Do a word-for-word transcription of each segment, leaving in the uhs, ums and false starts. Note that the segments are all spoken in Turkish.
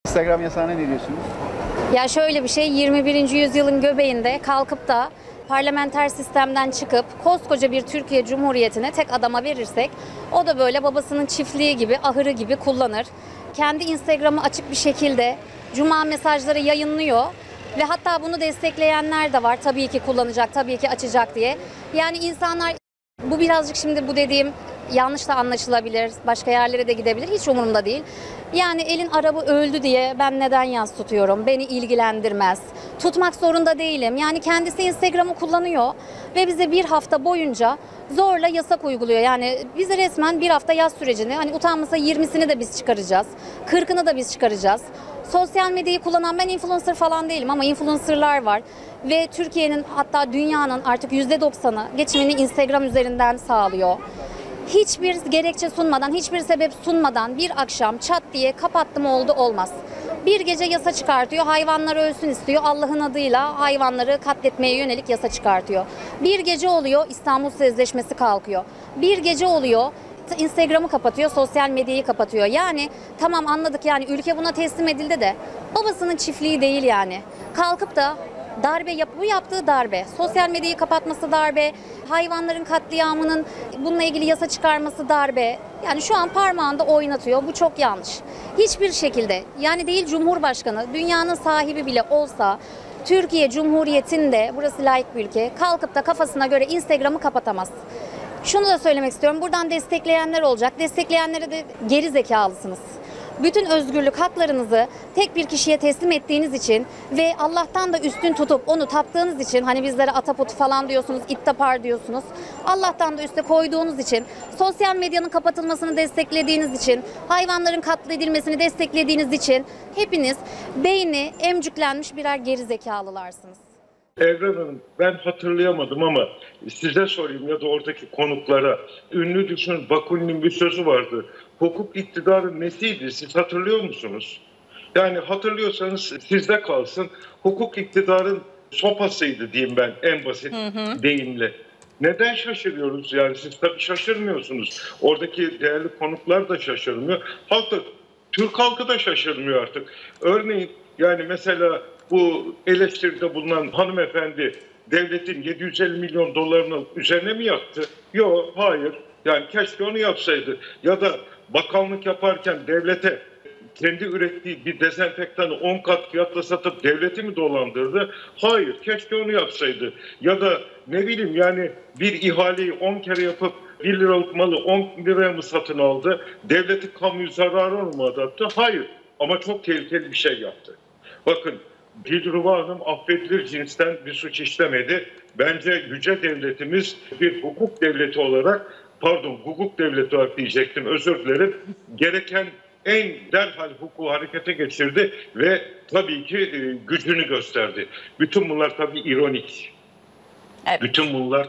Instagram yasağına ne diyorsunuz? Ya şöyle bir şey, yirmi birinci yüzyılın göbeğinde kalkıp da parlamenter sistemden çıkıp koskoca bir Türkiye Cumhuriyeti'ne tek adama verirsek o da böyle babasının çiftliği gibi, ahırı gibi kullanır. Kendi Instagram'ı açık bir şekilde cuma mesajları yayınlıyor ve hatta bunu destekleyenler de var. Tabii ki kullanacak, tabii ki açacak diye. Yani insanlar, bu birazcık şimdi bu dediğim yanlış da anlaşılabilir, başka yerlere de gidebilir, hiç umurumda değil. Yani elin arabı öldü diye ben neden yas tutuyorum, beni ilgilendirmez. Tutmak zorunda değilim. Yani kendisi Instagram'ı kullanıyor ve bize bir hafta boyunca zorla yasak uyguluyor. Yani bize resmen bir hafta yaz sürecini, hani utanmasa yirmisini de biz çıkaracağız, kırkını da biz çıkaracağız. Sosyal medyayı kullanan, ben influencer falan değilim ama influencerlar var. Ve Türkiye'nin, hatta dünyanın artık yüzde doksanı geçimini Instagram üzerinden sağlıyor. Hiçbir gerekçe sunmadan, hiçbir sebep sunmadan bir akşam çat diye kapattım oldu olmaz. Bir gece yasa çıkartıyor, hayvanlar ölsün istiyor, Allah'ın adıyla hayvanları katletmeye yönelik yasa çıkartıyor. Bir gece oluyor, İstanbul Sözleşmesi kalkıyor. Bir gece oluyor, Instagram'ı kapatıyor, sosyal medyayı kapatıyor. Yani tamam, anladık, yani ülke buna teslim edildi de babasının çiftliği değil yani. Kalkıp da darbe yap, bu yaptığı darbe, sosyal medyayı kapatması darbe, hayvanların katliamının bununla ilgili yasa çıkarması darbe. Yani şu an parmağında oynatıyor. Bu çok yanlış. Hiçbir şekilde, yani değil Cumhurbaşkanı, dünyanın sahibi bile olsa Türkiye Cumhuriyeti'nde, burası layık bir ülke, kalkıp da kafasına göre Instagram'ı kapatamaz. Şunu da söylemek istiyorum. Buradan destekleyenler olacak. Destekleyenlere de geri zekalısınız. Bütün özgürlük haklarınızı tek bir kişiye teslim ettiğiniz için ve Allah'tan da üstün tutup onu taptığınız için, hani bizlere ataput falan diyorsunuz, ittapar diyorsunuz. Allah'tan da üste koyduğunuz için, sosyal medyanın kapatılmasını desteklediğiniz için, hayvanların katledilmesini desteklediğiniz için hepiniz beyni emcüklenmiş birer geri zekalılarsınız. Evren Hanım, ben hatırlayamadım ama size sorayım ya da oradaki konuklara. Ünlü düşünün Bakunin'in bir sözü vardı. Hukuk iktidarın nesiydi? Siz hatırlıyor musunuz? Yani hatırlıyorsanız sizde kalsın. Hukuk iktidarın sopasıydı diyeyim ben en basit hı hı. deyimle. Neden şaşırıyoruz? Yani siz tabii şaşırmıyorsunuz. Oradaki değerli konuklar da şaşırmıyor. Halk da, Türk halkı da şaşırmıyor artık. Örneğin yani mesela bu eleştiride bulunan hanımefendi devletin yedi yüz elli milyon dolarını üzerine mi yaktı? Yok, hayır. Yani keşke onu yapsaydı. Ya da bakanlık yaparken devlete kendi ürettiği bir dezenfektanı on kat fiyatla satıp devleti mi dolandırdı? Hayır, keşke onu yapsaydı. Ya da ne bileyim yani bir ihaleyi on kere yapıp bir liralık malı on liraya mı satın aldı? Devleti kamu zararına mı adattı? Hayır. Ama çok tehlikeli bir şey yaptı. Bakın, Dilruba Hanım affedilir cinsten bir suç işlemedi. Bence yüce devletimiz bir hukuk devleti olarak, pardon hukuk devleti olarak diyecektim, özür dilerim, gereken en derhal hukuku harekete geçirdi ve tabii ki e, gücünü gösterdi. Bütün bunlar tabii ironik. Evet. Bütün bunlar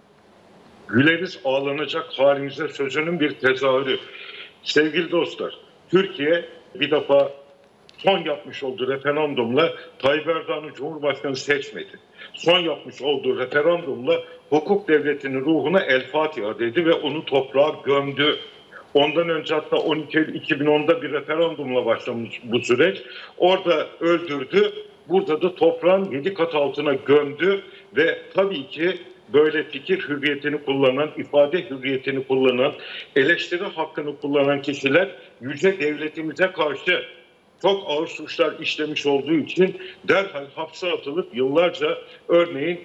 güleriz ağlanacak halimize sözünün bir tezahürü. Sevgili dostlar, Türkiye bir defa son yapmış olduğu referandumla Tayyip Erdoğan'ı Cumhurbaşkanı seçmedi. Son yapmış olduğu referandumla hukuk devletinin ruhuna El Fatiha dedi ve onu toprağa gömdü. Ondan önce hatta on iki Eylül iki bin onda bir referandumla başlamış bu süreç. Orada öldürdü, burada da toprağın yedi kat altına gömdü ve tabii ki böyle fikir hürriyetini kullanan, ifade hürriyetini kullanan, eleştiri hakkını kullanan kişiler yüce devletimize karşı çok ağır suçlar işlemiş olduğu için derhal hapse atılıp yıllarca, örneğin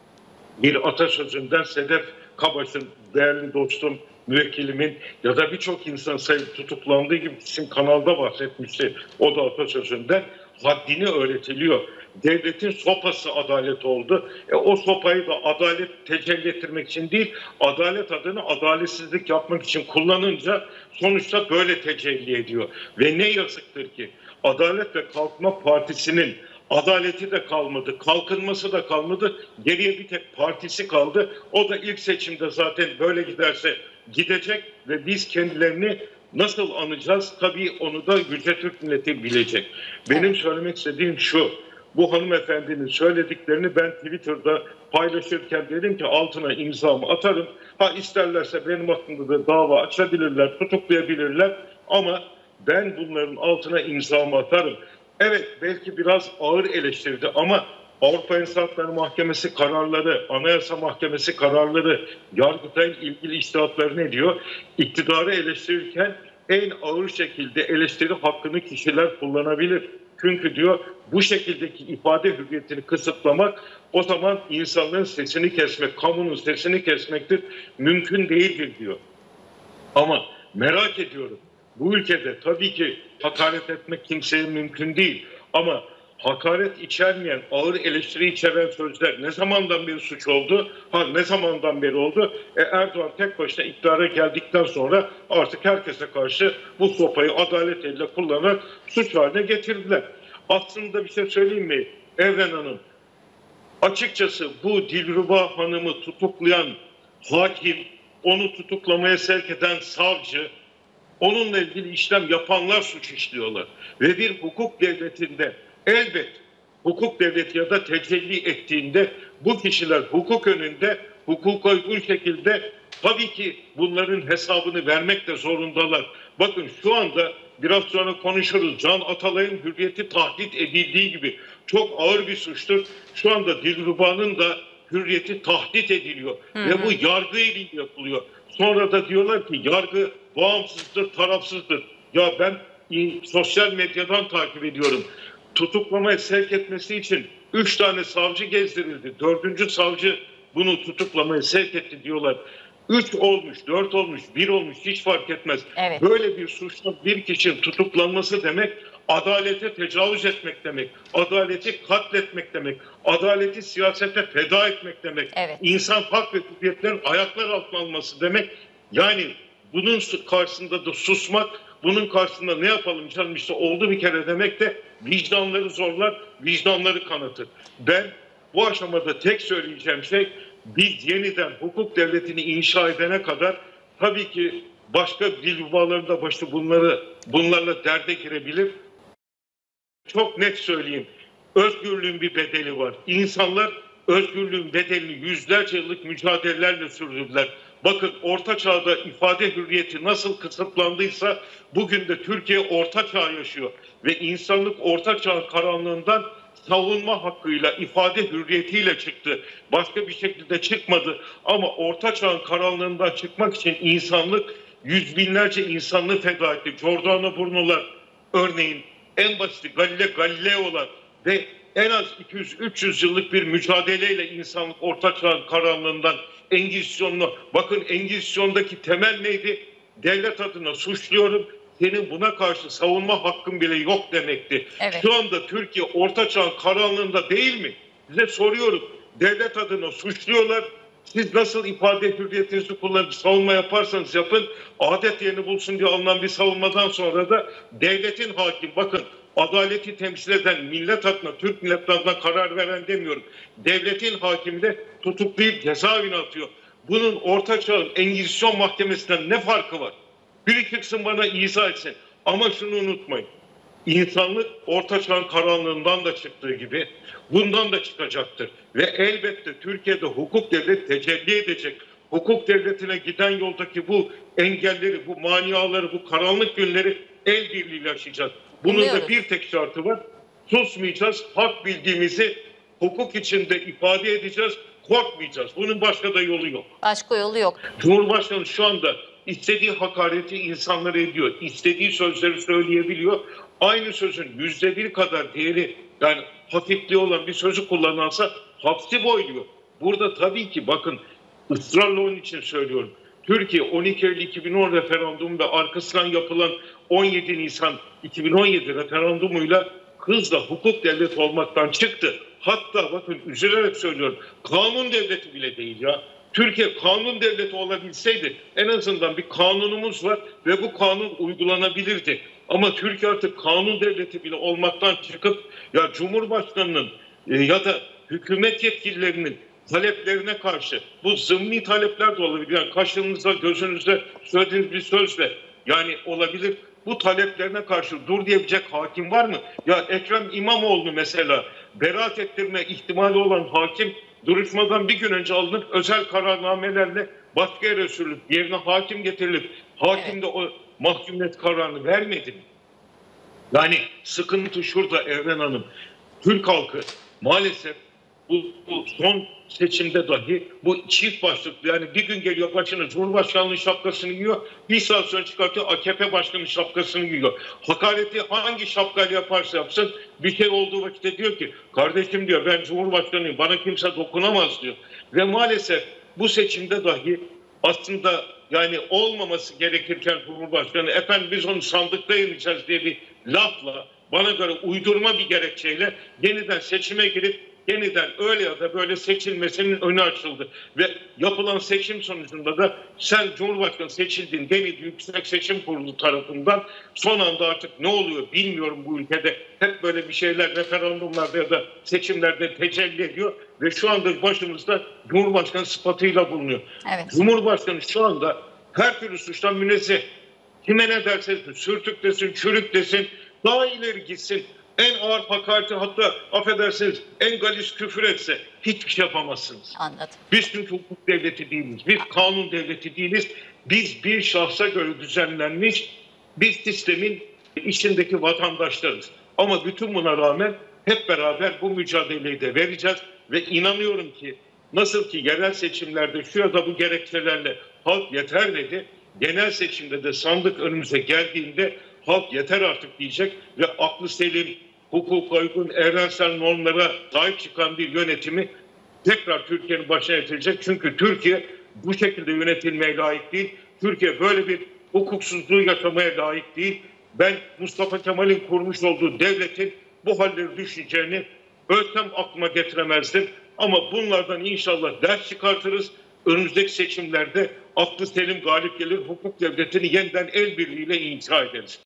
bir atasözünden Sedef Kabaş'ın, değerli dostum, müvekkilimin ya da birçok insan sayıp tutuklandığı gibi sizin kanalda bahsetmişti. O da atasözünden haddini öğretiliyor. Devletin sopası adalet oldu. E, o sopayı da adalet tecelli ettirmek için değil, adalet adına adaletsizlik yapmak için kullanınca sonuçta böyle tecelli ediyor. Ve ne yazıktır ki Adalet ve Kalkınma Partisi'nin adaleti de kalmadı, kalkınması da kalmadı. Geriye bir tek partisi kaldı. O da ilk seçimde zaten böyle giderse gidecek ve biz kendilerini nasıl anacağız? Tabii onu da yüce Türk milleti bilecek. Benim söylemek istediğim şu. Bu hanımefendinin söylediklerini ben Twitter'da paylaşırken dedim ki altına imzamı atarım. Ha isterlerse benim hakkımda da dava açabilirler, tutuklayabilirler ama ben bunların altına imzamı atarım. Evet, belki biraz ağır eleştirdi ama Avrupa İnsan Hakları Mahkemesi kararları, Anayasa Mahkemesi kararları, Yargıtay'ın ilgili içtihatları ne diyor? İktidarı eleştirirken en ağır şekilde eleştiri hakkını kişiler kullanabilir. Çünkü diyor bu şekildeki ifade hürriyetini kısıtlamak o zaman insanların sesini kesmek, kamunun sesini kesmektir. Mümkün değildir diyor. Ama merak ediyorum, bu ülkede tabii ki hakaret etmek kimseye mümkün değil. Ama hakaret içermeyen, ağır eleştiri içeren sözler ne zamandan beri suç oldu? Ha ne zamandan beri oldu? E, Erdoğan tek başına iktidara geldikten sonra artık herkese karşı bu sopayı adalet eliyle kullanarak suç haline getirdiler. Aslında bir şey söyleyeyim mi Evren Hanım? Açıkçası bu Dilruba Hanım'ı tutuklayan hakim, onu tutuklamaya sevk eden savcı, onunla ilgili işlem yapanlar suç işliyorlar. Ve bir hukuk devletinde elbet hukuk devleti ya da tecelli ettiğinde bu kişiler hukuk önünde hukuka uygun şekilde tabii ki bunların hesabını vermek de zorundalar. Bakın şu anda biraz sonra konuşuruz. Can Atalay'ın hürriyeti tahdit edildiği gibi çok ağır bir suçtur. Şu anda Dilruba'nın da hürriyeti tahdit ediliyor. Hı hı. Ve bu yargı ile yapılıyor. Sonra da diyorlar ki yargı bağımsızdır, tarafsızdır. Ya ben sosyal medyadan takip ediyorum. Tutuklamaya sevk etmesi için üç tane savcı gezdirildi. Dördüncü savcı bunu tutuklamaya sevk etti diyorlar. Üç olmuş, dört olmuş, bir olmuş hiç fark etmez. Evet. Böyle bir suçla bir kişinin tutuklanması demek adalete tecavüz etmek demek. Adaleti katletmek demek. Adaleti siyasete feda etmek demek. Evet. İnsan hak ve hürriyetlerin ayaklar altına alması demek. Yani bunun karşısında da susmak, bunun karşısında ne yapalım canım işte oldu bir kere demek de vicdanları zorlar, vicdanları kanatır. Ben bu aşamada tek söyleyeceğim şey biz yeniden hukuk devletini inşa edene kadar tabii ki başka dil yuvalarında başı bunları bunlarla derde girebilir. Çok net söyleyeyim. Özgürlüğün bir bedeli var. İnsanlar özgürlüğün bedelini yüzlerce yıllık mücadelelerle sürdürdüler. Bakın Orta Çağ'da ifade hürriyeti nasıl kısıtlandıysa bugün de Türkiye Orta Çağ yaşıyor. Ve insanlık Orta Çağ karanlığından savunma hakkıyla, ifade hürriyetiyle çıktı. Başka bir şekilde çıkmadı. Ama Orta Çağ'ın karanlığından çıkmak için insanlık yüz binlerce insanlığı feda etti. Giordano Bruno'lar örneğin en basit Galile Galileo'lar ve en az iki yüz üç yüz yıllık bir mücadeleyle insanlık Orta Çağ'ın karanlığından Engizisyon'la, bakın Engizisyon'daki temel neydi? Devlet adına suçluyorum, senin buna karşı savunma hakkın bile yok demekti. Evet. Şu anda Türkiye Orta Çağ'ın karanlığında değil mi? Size soruyorum, devlet adına suçluyorlar. Siz nasıl ifade hürriyetinizi kullanıp savunma yaparsanız yapın, adet yerini bulsun diye alınan bir savunmadan sonra da devletin hakim, bakın adaleti temsil eden millet adına, Türk millet adına karar veren demiyorum. Devletin hakimi de tutuklayıp cezaevine atıyor. Bunun Orta Çağ'ın Engizisyon Mahkemesi'nden ne farkı var? Biri çıksın bana izah etsin. Ama şunu unutmayın. İnsanlık Orta Çağ'ın karanlığından da çıktığı gibi bundan da çıkacaktır. Ve elbette Türkiye'de hukuk devleti tecelli edecek. Hukuk devletine giden yoldaki bu engelleri, bu maniaları, bu karanlık günleri el birliğiyle aşacağız. Bunun Biliyoruz. da bir tek şartı var. Susmayacağız, hak bildiğimizi hukuk içinde ifade edeceğiz, korkmayacağız. Bunun başka da yolu yok. Başka yolu yok. Cumhurbaşkanı şu anda istediği hakareti insanlara ediyor. İstediği sözleri söyleyebiliyor. Aynı sözün yüzde bir kadar değeri, yani hafifliği olan bir sözü kullanılsa hapsi boyluyor. Burada tabii ki bakın ısrarla onun için söylüyorum. Türkiye on iki Eylül iki bin on referandumu ve arkasından yapılan on yedi Nisan iki bin on yedi referandumuyla hızla hukuk devleti olmaktan çıktı. Hatta bakın üzülerek söylüyorum, kanun devleti bile değil ya. Türkiye kanun devleti olabilseydi en azından bir kanunumuz var ve bu kanun uygulanabilirdi. Ama Türkiye artık kanun devleti bile olmaktan çıkıp ya Cumhurbaşkanı'nın e, ya da hükümet yetkililerinin taleplerine karşı, bu zımni talepler de olabilir. Yani kaşınızda gözünüzde söylediğiniz bir sözle yani olabilir. Bu taleplerine karşı dur diyebilecek hakim var mı? Ya Ekrem İmamoğlu mesela beraat ettirme ihtimali olan hakim duruşmadan bir gün önce alınıp özel kararnamelerle başka yere sürülüp yerine hakim getirilip hakim de o mahkumiyet kararını vermedi mi? Yani sıkıntı şurada Evren Hanım. Türk halkı maalesef bu, bu son seçimde dahi bu çift başlıklı, yani bir gün geliyor başına Cumhurbaşkanlığı şapkasını giyiyor, bir saat sonra çıkartıyor A K P Başkanı şapkasını giyiyor. Hakareti hangi şapkayla yaparsa yapsın bir şey olduğu vakitte diyor ki kardeşim diyor ben Cumhurbaşkanıyım, bana kimse dokunamaz diyor. Ve maalesef bu seçimde dahi aslında yani olmaması gerekirken Cumhurbaşkanı efendim biz onu sandıkta yeneceğiz diye bir lafla, bana göre uydurma bir gerekçeyle yeniden seçime girip yeniden öyle ya da böyle seçilmesinin önü açıldı. Ve yapılan seçim sonucunda da sen Cumhurbaşkanı seçildin denildi Yüksek Seçim Kurulu tarafından. Son anda artık ne oluyor bilmiyorum bu ülkede. Hep böyle bir şeyler referandumlarda ya da seçimlerde tecelli ediyor. Ve şu anda başımızda Cumhurbaşkanı sıfatıyla bulunuyor. Evet. Cumhurbaşkanı şu anda her türlü suçtan münezzeh. Kime ne derse sürtük desin, çürük desin, daha ileri gitsin. En ağır hakareti, hatta affedersiniz en galis küfür etse hiçbir şey yapamazsınız. Anladım. Biz çünkü hukuk devleti değiliz. Biz kanun devleti değiliz. Biz bir şahsa göre düzenlenmiş bir sistemin içindeki vatandaşlarız. Ama bütün buna rağmen hep beraber bu mücadeleyi de vereceğiz. Ve inanıyorum ki nasıl ki yerel seçimlerde şu ya da bu gerekçelerle halk yeter dedi. Genel seçimde de sandık önümüze geldiğinde halk yeter artık diyecek ve aklı selim, hukuka uygun, evrensel normlara sahip çıkan bir yönetimi tekrar Türkiye'nin başına getirecek. Çünkü Türkiye bu şekilde yönetilmeye layık değil. Türkiye böyle bir hukuksuzluğu yaşamaya layık değil. Ben Mustafa Kemal'in kurmuş olduğu devletin bu halleri düşeceğini ölsem aklıma getiremezdim. Ama bunlardan inşallah ders çıkartırız. Önümüzdeki seçimlerde aklı selim galip gelir, hukuk devletini yeniden el birliğiyle inşa ederiz.